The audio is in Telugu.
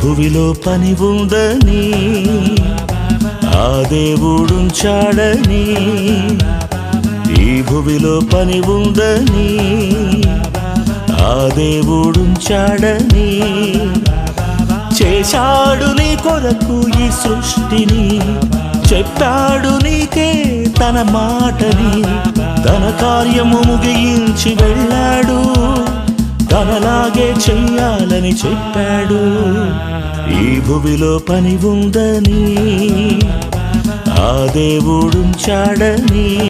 భువిలో పని ఉందని ఆ దేవుడుంచాడని ఈ భువిలో పని ఉందని ఆ దేవుడుంచాడని చేశాడు నీ కొరకు ఈ సృష్టిని చెప్పాడు నీకే తన మాటని తన కార్యము ముగించి వెళ్ళాడు తనలాగే చెయ్యాలని చెప్పాడు ఈ భువిలో పని ఉందని ఆ దేవుడుంచాడని